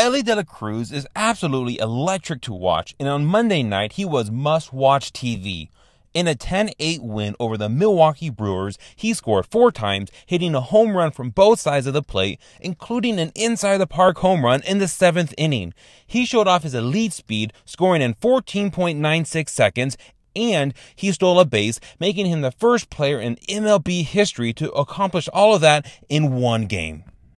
Elly De La Cruz is absolutely electric to watch, and on Monday night he was must-watch TV. In a 10-8 win over the Milwaukee Brewers, he scored 4 times, hitting a home run from both sides of the plate, including an inside-the-park home run in the 7th inning. He showed off his elite speed, scoring in 14.96 seconds, and he stole a base, making him the first player in MLB history to accomplish all of that in one game.